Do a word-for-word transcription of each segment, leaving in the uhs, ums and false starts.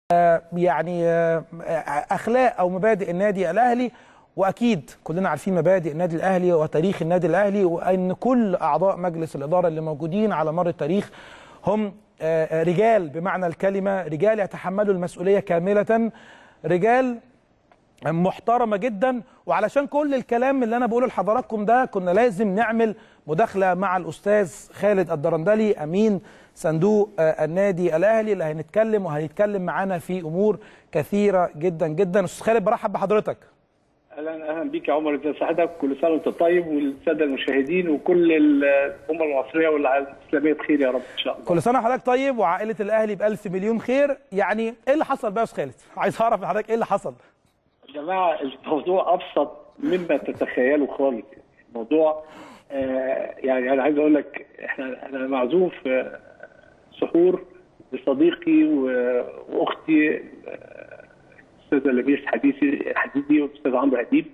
يعني اخلاق او مبادئ النادي الاهلي، واكيد كلنا عارفين مبادئ النادي الاهلي وتاريخ النادي الاهلي، وان كل اعضاء مجلس الاداره اللي موجودين على مر التاريخ هم رجال بمعنى الكلمه، رجال يتحملوا المسؤوليه كامله، رجال محترمه جدا. وعلشان كل الكلام اللي انا بقوله لحضراتكم ده كنا لازم نعمل مداخله مع الاستاذ خالد الدرندلي امين صندوق النادي الاهلي اللي هنتكلم وهنتكلم معانا في امور كثيره جدا جدا. استاذ خالد برحب بحضرتك. اهلا اهلا بيك يا عمر، ازي صحتك؟ كل سنه وانت طيب، والساده المشاهدين وكل الامه المصريه والعالم الاسلاميه بخير يا رب ان شاء الله. كل سنه وحضرتك طيب وعائله الاهلي بألف مليون خير. يعني ايه اللي حصل بقى يا استاذ خالد؟ عايز اعرف من حضرتك ايه اللي حصل. يا جماعه الموضوع ابسط مما تتخيلوا خالص. الموضوع آه يعني انا عايز اقول لك احنا انا معزوم في سحور لصديقي واختي الاستاذه لبيس حديثي حديدي والاستاذ عمرو اديب،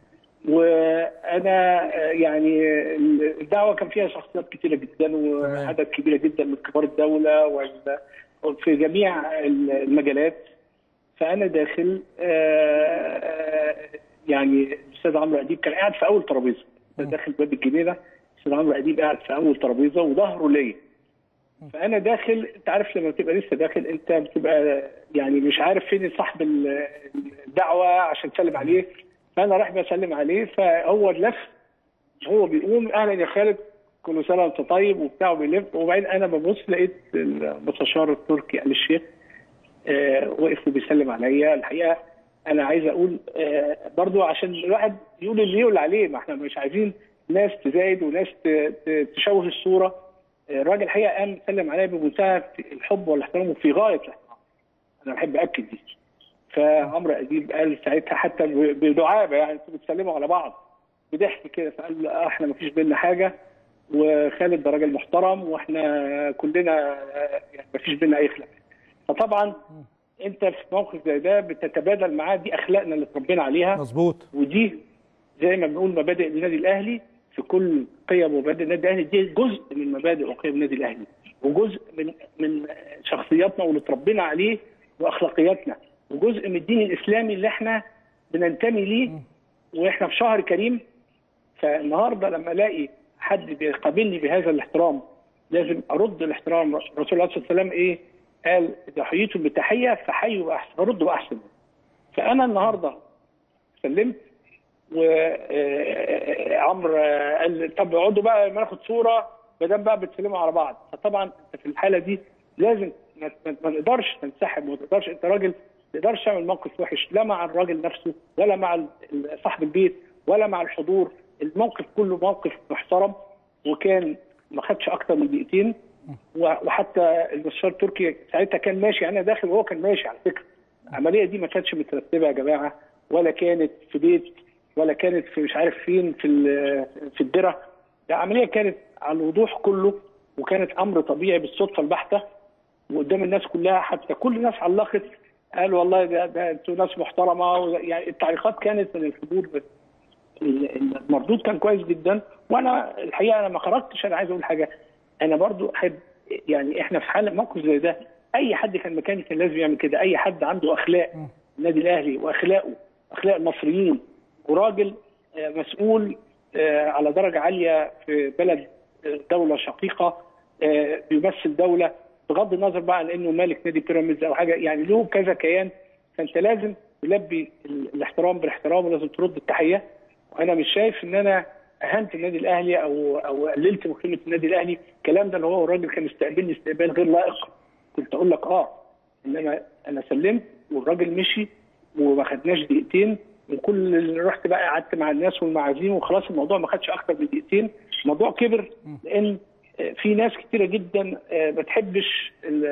وانا يعني الدعوه كان فيها شخصيات كثيره جدا وعدد كبيره جدا من كبار الدوله وفي جميع المجالات. فانا داخل يعني الاستاذ عمرو اديب كان قاعد في اول ترابيزه، داخل باب الجنينه الاستاذ عمرو اديب قاعد في اول ترابيزه وظهره ليا. فانا داخل، انت عارف لما بتبقى لسه داخل انت بتبقى يعني مش عارف فين صاحب الدعوه عشان تسلم عليه، فانا رايح بسلم عليه فهو لف، هو بيقوم اهلا يا خالد كل سنه وانت طيب وبتاع وبيلف، وبعدين انا ببص لقيت المستشار التركي آل الشيخ آه وقف وبيسلم عليا. الحقيقه انا عايز اقول آه برضو عشان الواحد يقول اللي يقول عليه، ما احنا مش عايزين ناس تزايد وناس تشوه الصوره. الراجل الحقيقه قام سلم عليا بمنتهى الحب والاحترام وفي غايه الاحترام. انا بحب اكد دي. فعمرو اديب قال ساعتها حتى بدعابه يعني انتوا بتسلموا على بعض بضحك كده، فقال احنا ما فيش بينا حاجه وخالد ده راجل محترم واحنا كلنا يعني ما فيش بينا اي خلاف. فطبعا انت في موقف زي ده بتتبادل معاه، دي اخلاقنا اللي اتربينا عليها. مظبوط. ودي زي ما بنقول مبادئ النادي الاهلي، في كل قيم ومبادئ النادي الاهلي دي جزء من مبادئ وقيم النادي الاهلي، وجزء من من شخصياتنا واللي اتربينا عليه واخلاقياتنا، وجزء من الدين الاسلامي اللي احنا بننتمي ليه، واحنا في شهر كريم. فالنهارده لما الاقي حد بيقابلني بهذا الاحترام لازم ارد الاحترام. الرسول عليه الصلاه والسلام ايه؟ قال اذا حييتم بتحيه فحيوا باحسن، فردوا باحسن. فانا النهارده سلمت وعمرو قال طب اقعدوا بقى ناخد صوره ما دام بقى بتسلموا على بعض. فطبعا انت في الحاله دي لازم ما نقدرش تنسحب، ما تقدرش، انت راجل ما تقدرش تعمل موقف وحش لا مع الراجل نفسه ولا مع صاحب البيت ولا مع الحضور. الموقف كله موقف محترم، وكان ما خدش اكتر من دقيقتين، وحتى المستشار التركي ساعتها كان ماشي، انا داخل وهو كان ماشي. على فكره العمليه دي ما كانتش مترتبه يا جماعه، ولا كانت في بيت ولا كانت في مش عارف فين في في الدره، العمليه كانت على الوضوح كله، وكانت امر طبيعي بالصدفه البحته وقدام الناس كلها. حتى كل الناس علقت قال والله ده, ده انتوا ناس محترمه، يعني التعليقات كانت من الحضور، المردود كان كويس جدا. وانا الحقيقه انا ما خرجتش، انا عايز اقول حاجه، انا برضو احب يعني احنا في حاله موقف زي ده اي حد كان مكاني كان لازم يعمل كده. اي حد عنده اخلاق النادي الاهلي واخلاقه اخلاق المصريين وراجل مسؤول على درجه عاليه في بلد دوله شقيقه بيمثل دوله، بغض النظر بقى عن انه مالك نادي بيراميدز او حاجه، يعني له كذا كيان، فانت لازم تلبي الاحترام بالاحترام ولازم ترد التحيه. وانا مش شايف ان انا اهنت النادي الاهلي او او قللت من قيمه النادي الاهلي. الكلام ده اللي هو الراجل كان استقبلني استقبال غير لائق، كنت اقول لك اه انما انا سلمت والراجل مشي وما خدناش دقيقتين، وكل اللي رحت بقى قعدت مع الناس والمعازيم وخلاص. الموضوع ما خدش اكتر من دقيقتين، الموضوع كبر لان في ناس كتيره جدا ما بتحبش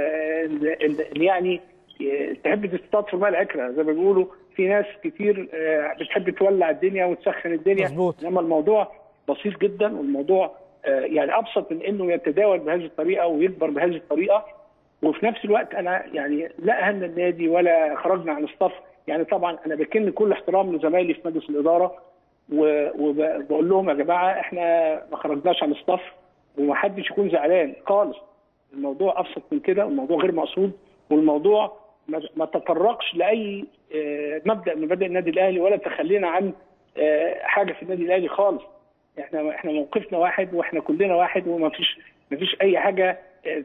يعني تحب تصطاد في الماء العكره زي ما بيقولوا. في ناس كتير بتحب تولع الدنيا وتسخن الدنيا. مظبوط. انما الموضوع بسيط جدا، والموضوع يعني ابسط من انه يتداول بهذه الطريقه ويكبر بهذه الطريقه. وفي نفس الوقت انا يعني لا اهنا النادي ولا خرجنا عن الصف. يعني طبعا انا بكن كل احترام لزمايلي في مجلس الاداره وبقول لهم يا جماعه احنا ما خرجناش عن الصف ومحدش يكون زعلان خالص. الموضوع ابسط من كده، والموضوع غير مقصود، والموضوع ما تطرقش لاي مبدا من مبادئ النادي الاهلي ولا تخلينا عن حاجه في النادي الاهلي خالص. احنا احنا موقفنا واحد واحنا كلنا واحد وما فيش ما فيش اي حاجه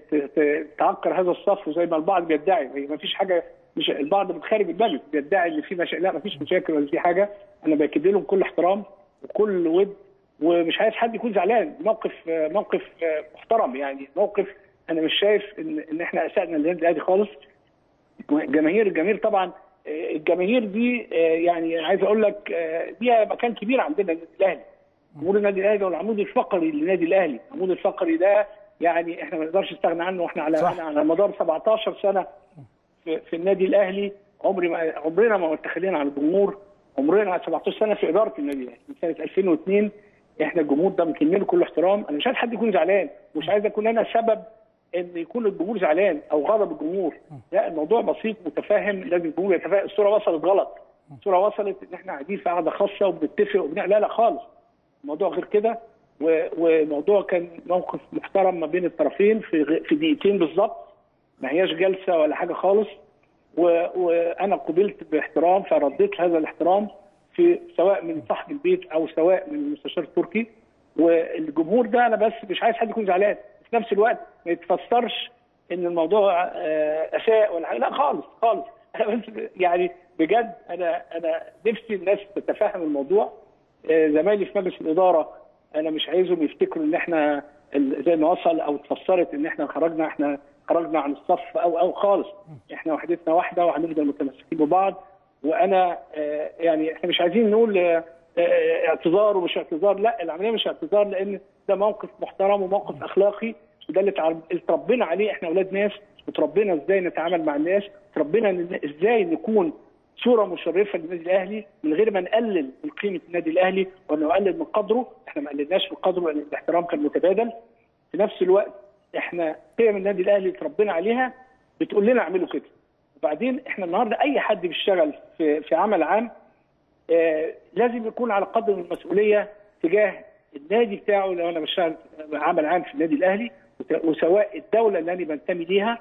تعكر هذا الصف زي ما البعض بيدعي. ما فيش حاجه، مش البعض من خارج المجلس بيدعي ان في مشاكل، لا ما فيش مشاكل ولا في حاجه. انا باكد لهم كل احترام وكل ود، ومش عايز حد يكون زعلان. موقف موقف محترم يعني، موقف انا مش شايف ان ان احنا اسأنا للنادي الاهلي خالص. جماهير الجماهير طبعا الجماهير دي يعني عايز اقول لك ليها مكان كبير عندنا النادي الاهلي. جمهور النادي الاهلي والعمود الفقري للنادي الاهلي، العمود الفقري ده يعني احنا ما نقدرش نستغنى عنه. واحنا على صح. على مدار سبعتاشر سنه في, في النادي الاهلي عمري ما عمرنا ما متخلينا عن الجمهور. عمرنا على سبعتاشر سنه في اداره النادي الاهلي من سنه ألفين واثنين احنا الجمهور ده مكنين له كل احترام. انا مش عايز حد يكون زعلان، مش عايز اكون انا سبب ان يكون الجمهور زعلان او غضب الجمهور. لا الموضوع بسيط متفاهم، لازم الجمهور يتفاهم. الصوره وصلت غلط، الصوره وصلت ان احنا قاعدين في قعده خاصه وبنتفق وبنع... لا لا خالص، الموضوع غير كده. وموضوع كان موقف محترم ما بين الطرفين في في دقيقتين بالظبط، ما هياش جلسه ولا حاجه خالص. وانا قبلت باحترام فرديت هذا الاحترام في سواء من صاحب البيت او سواء من المستشار التركي. والجمهور ده انا بس مش عايز حد يكون زعلان، في نفس الوقت ما يتفسرش ان الموضوع اساء ولا حاجه، لا خالص خالص. انا بس يعني بجد انا انا نفسي الناس تتفهم الموضوع. زمايلي في مجلس الاداره انا مش عايزهم يفتكروا ان احنا زي ما وصل او اتفسرت ان احنا خرجنا احنا خرجنا عن الصف او او خالص. احنا وحدتنا واحده وهنفضل متمسكين ببعض. وانا يعني احنا مش عايزين نقول اعتذار ومش اعتذار، لا العمليه مش اعتذار، لان ده موقف محترم وموقف اخلاقي، وده اللي اتربينا عليه. احنا اولاد ناس وتربينا ازاي نتعامل مع الناس، تربينا ازاي نكون صوره مشرفه للنادي الاهلي من غير ما نقلل من قيمه النادي الاهلي ولا نقلل من قدره. احنا ما قللناش من قدره لان الاحترام كان متبادل. في نفس الوقت احنا قيم النادي الاهلي اللي اتربينا عليها بتقول لنا اعملوا كده. وبعدين احنا النهارده اي حد بيشتغل في في عمل عام آه لازم يكون على قدر من المسؤوليه تجاه النادي بتاعه. لو انا بشتغل عمل عام في النادي الاهلي وسواء الدوله اللي انا بنتمي ليها،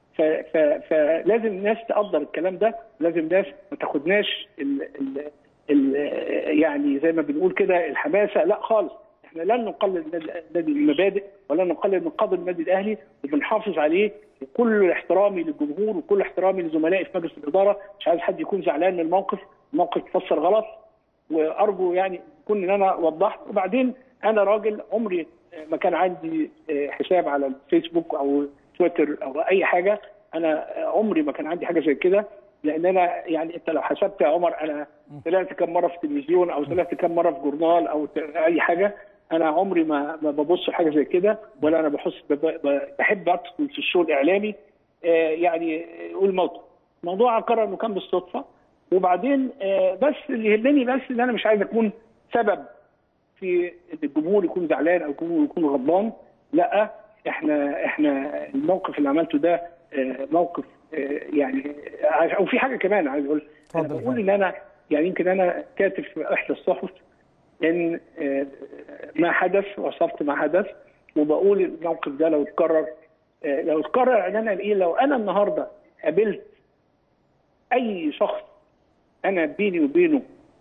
فلازم الناس تقدر الكلام ده. لازم الناس ما تاخدناش ال ال ال يعني زي ما بنقول كده الحماسه، لا خالص. احنا لن نقلل النادي المبادئ ولا نقلل من قدر النادي الاهلي، وبنحافظ عليه. وكل احترامي للجمهور وكل احترامي لزملائي في مجلس الاداره، مش عايز حد يكون زعلان من الموقف، الموقف اتفسر غلط، وارجو يعني يكون ان انا وضحت. وبعدين انا راجل عمري ما كان عندي حساب على الفيسبوك او تويتر او اي حاجه. انا عمري ما كان عندي حاجه زي كده، لان انا يعني انت لو حسبت يا عمر انا طلعت كم مره في التلفزيون او طلعت كم مره في جورنال او اي حاجه، انا عمري ما ما ببص حاجه زي كده، ولا انا بحس بحب ادخل في الشو الاعلامي يعني اقول موضوع موضوع قرر انه كان بالصدفه. وبعدين بس اللي يهمني بس ان انا مش عايز اكون سبب في ان الجمهور يكون زعلان او الجمهور يكون غضبان. لا احنا احنا الموقف اللي عملته ده موقف يعني. او في حاجه كمان عايز اقول، انا بقول ان انا يعني يمكن انا كاتب في احدى الصحف ان ما حدث، وصفت ما حدث، وبقول الموقف ده لو اتكرر لو اتكرر ان انا ايه لو انا النهارده قابلت اي شخص انا بيني وبينه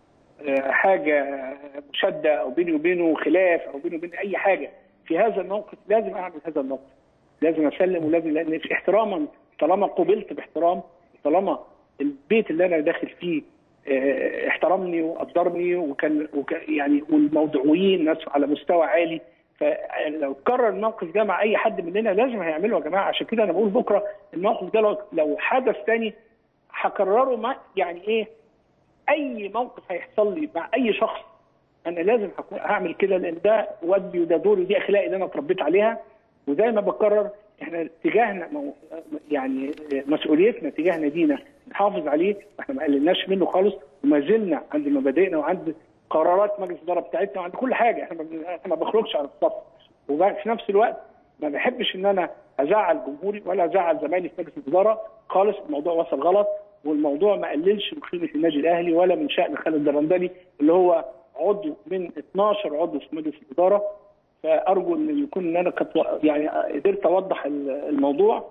حاجه مشاده او بيني وبينه خلاف او بيني وبينه اي حاجه في هذا الموقف، لازم اعمل هذا الموقف، لازم اسلم ولازم، لان في احتراما طالما قبلت باحترام، طالما البيت اللي انا داخل فيه احترمني وقدرني وكان يعني والموضوعيين ناس على مستوى عالي، فلو اتكرر الموقف ده مع اي حد مننا لازم هيعمله يا جماعه. عشان كده انا بقول بكره الموقف ده لو لو حدث ثاني هكرره مع يعني ايه اي موقف هيحصل لي مع اي شخص انا لازم هكون هعمل كده، لان ده واجبي وده دوري ودي اخلاقي اللي انا اتربيت عليها. وزي ما بكرر احنا تجاهنا يعني مسؤوليتنا تجاه نادينا نحافظ عليه، واحنا ما قللناش منه خالص، وما زلنا عند مبادئنا وعند قرارات مجلس الاداره بتاعتنا وعند كل حاجه. احنا ما بنخرجش عن الصف، وفي نفس الوقت ما بحبش ان انا ازعل جمهوري ولا ازعل زمايلي في مجلس الاداره خالص. الموضوع وصل غلط، والموضوع ما قللش من قيمه النادي الاهلي ولا من شأن خالد الدرندلي اللي هو عضو من اثناشر عضو في مجلس الاداره. فارجو ان يكون ان انا يعني قدرت اوضح الموضوع.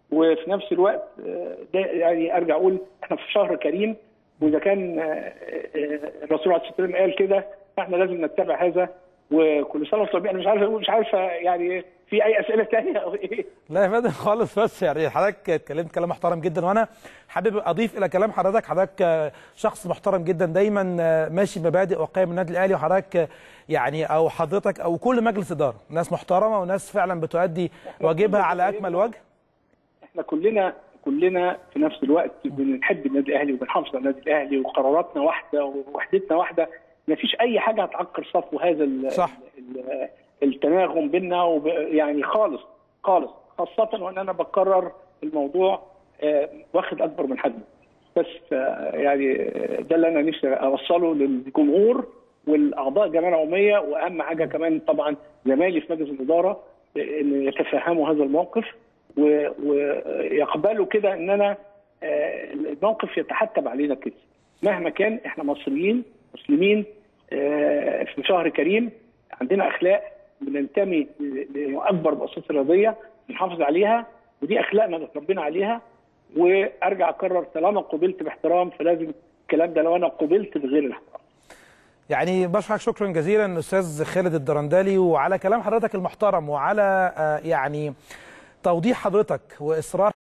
وفي نفس الوقت ده يعني ارجع اقول احنا في شهر كريم، واذا كان الرسول عليه الصلاه والسلام قال كده فاحنا لازم نتبع هذا. وكل سنه وانتم طيبين. مش عارف مش عارفه يعني في اي اسئله ثانيه او ايه؟ لا يا فندم خالص، بس يعني حضرتك اتكلمت كلام محترم جدا، وانا حابب اضيف الى كلام حضرتك. حضرتك شخص محترم جدا، دايما ماشي بمبادئ وقيم النادي الاهلي، وحضرتك يعني او حضرتك او كل مجلس اداره ناس محترمه وناس فعلا بتؤدي واجبها على اكمل وجه. احنا كلنا كلنا في نفس الوقت بنحب النادي الاهلي وبنحافظ على النادي الاهلي، وقراراتنا واحده ووحدتنا واحده. ما فيش اي حاجه هتعكر صفو هذا صح. التناغم بيننا وب... يعني خالص خالص، خاصه وان انا بكرر الموضوع آه واخد اكبر من حجمه. بس آه يعني ده اللي انا نفسي اوصله للجمهور والاعضاء الجمعيه العموميه، واهم حاجه كمان طبعا زمايلي في مجلس الاداره ان يتفهموا هذا الموقف ويقبلوا كده ان انا آه الموقف يتحتم علينا كده. مهما كان احنا مصريين مسلمين آه في شهر كريم، عندنا اخلاق بننتمي لاكبر مؤسسه رياضيه بنحافظ عليها، ودي اخلاقنا اللي اتربينا عليها. وارجع اكرر طالما قبلت باحترام فلازم الكلام ده لو انا قبلت بغير الاحترام. يعني بشكرك شكرا جزيلا استاذ خالد الدرندلي، وعلى كلام حضرتك المحترم، وعلى آه يعني توضيح حضرتك واصرار